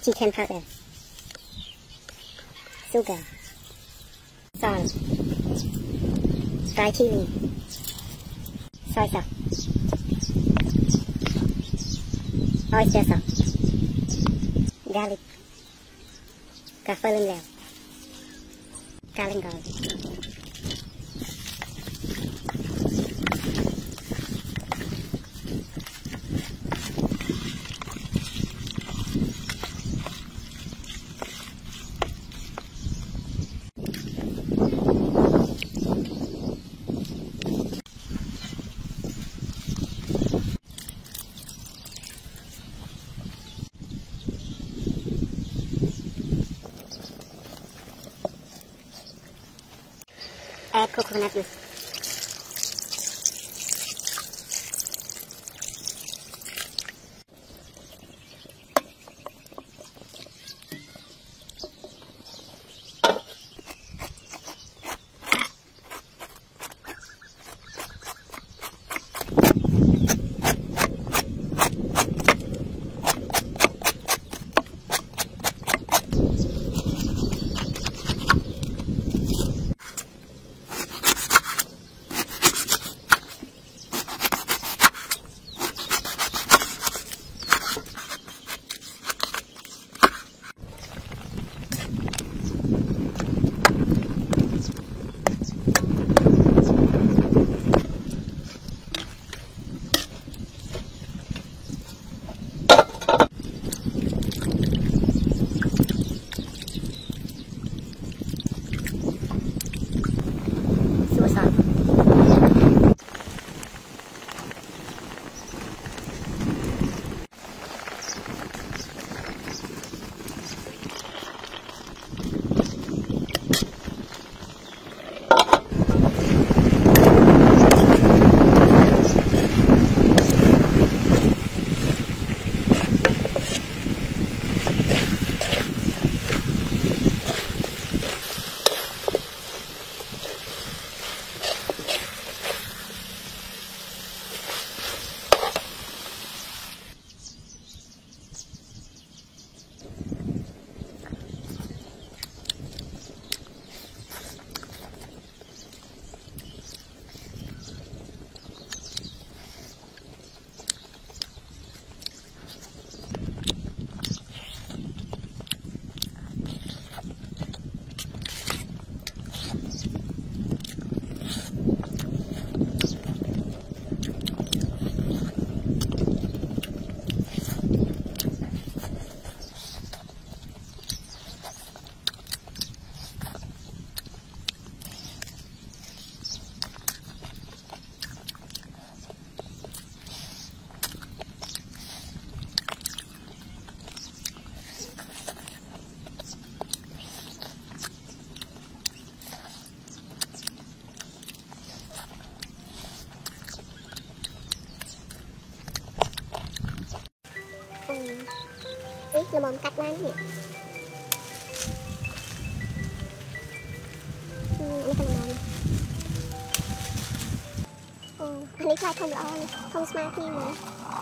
chicken powder, sugar, salt, dry chili, soy sauce, oyster sauce, garlic, cà phê lưng lèo, cà lưng gòn. Add coconut juice. Là mồm cắt lan nhỉ. Anh cần mồm. Anh lấy khai không rõ, không smart thêm rồi.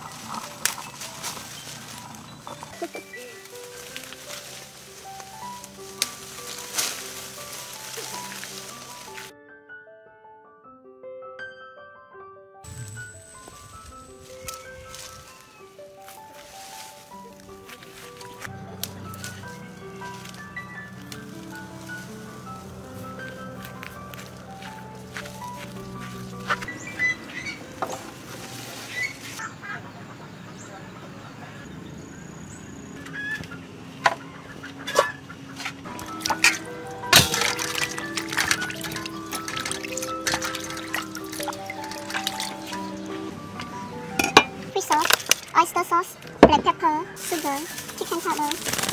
Oyster sauce, black pepper, sugar, chicken powder,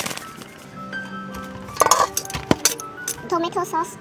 tomato sauce,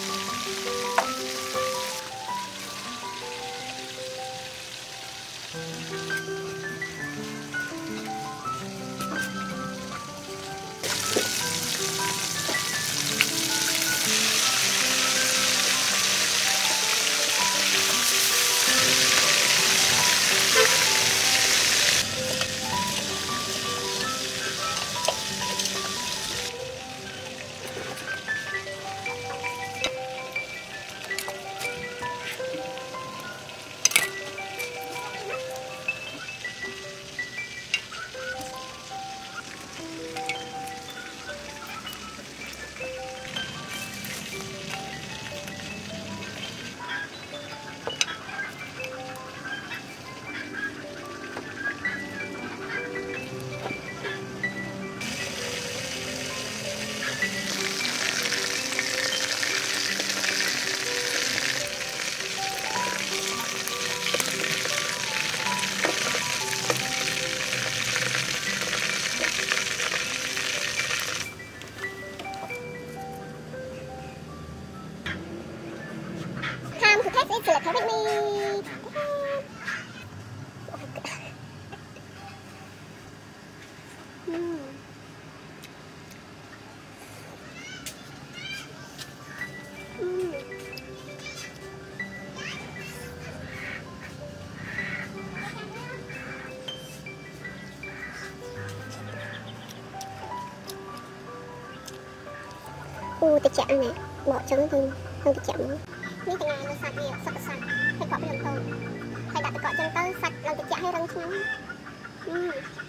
Time to test it, so let's have it me. Tiệt chạm nè, bỏ trứng hơn tiệt chạm nữa. Ní cái ngày nó sạch gì, sạch sạch, hay cọ cái lần tôm, hay đặt cái cọ chân tới sạch, làm tiệt chạm hay răng xuống.